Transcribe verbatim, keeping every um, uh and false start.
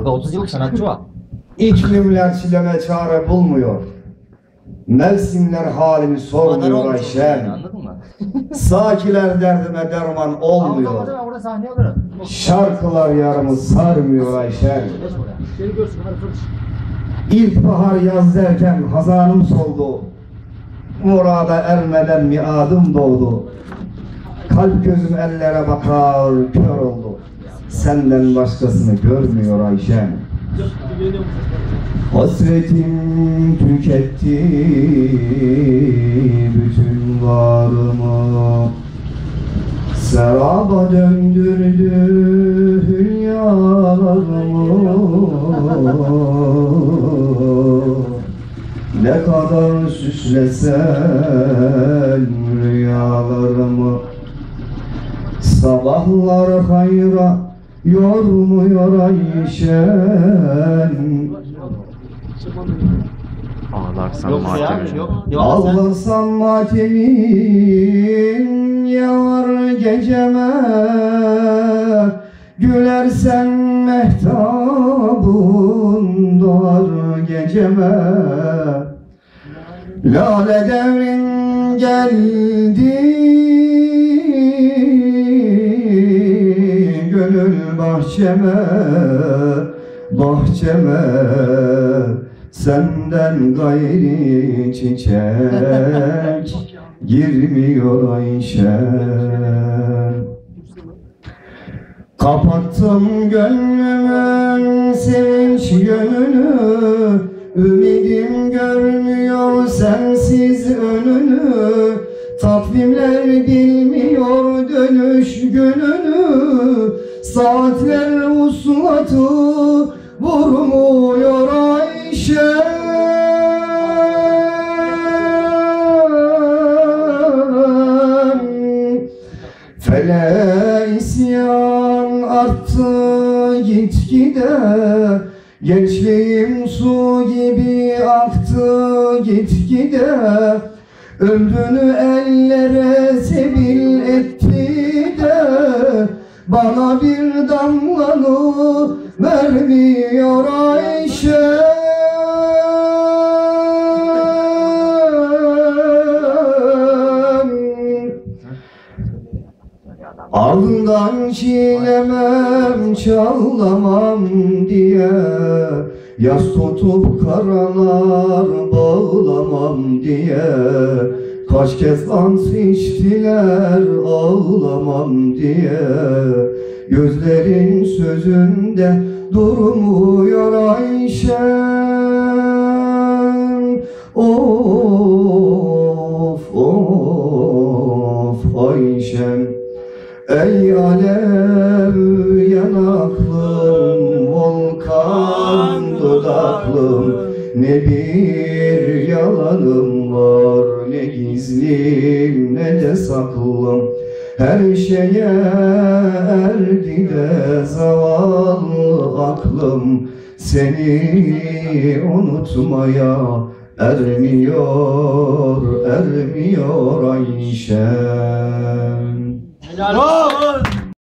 Tolga otuz yıllık sanatçı var. İklimler çileme çare bulmuyor. Mevsimler halimi sormuyor Ayşem. Anladın mı? Sakiler derdime derman olmuyor. Orada sahne alırım. Şarkılar yarımı sarmıyor Ayşem. İlkbahar yaz derken hazanım soldu. Murada ermeden miadım doğdu. Kalp gözüm ellere bakar kör oldu. Senden başkasını görmüyor Ayşem. Hasretim tüketti bütün varımı. Seraba döndürdü hülyalarımı. Ne kadar süslesen rüyalarımı. Sabahlar hayra yormuyor Ayşen. Ağlarsan matem. Ağlarsam matemin yağar geceme. Gülersen mehtabun doğar geceme. Lale devrin geldi, gönül bahçeme, bahçeme. Senden gayri çiçek girmiyor Ayşem. Kapattım gönlümün sevinç yönünü. Ümidim görmüyor sensiz önünü. Takvimler bilmiyor dönüş gününü. Saatler uslatı vurmuyor Ayşem. Fele isyan arttı gitgide. Gençliğim su gibi aktı gitgide. Ömrünü ellere sebil etti de bana bir damlanı vermiyor Ayşe. Ardından çiğnemem, çağlamam diye yas tutup karalar bağlamam diye. Kaç kez ant içtiler ağlamam diye. Gözlerin sözünde durmuyor Ayşem. Of of Ayşem. Ey alev yanaklım, volkan dudaklım. Ne bir yalanım var, ne gizlim ne de saklım. Her şeye erdi de zavallı aklım. Seni unutmaya ermiyor, ermiyor Ayşem. Helal olsun.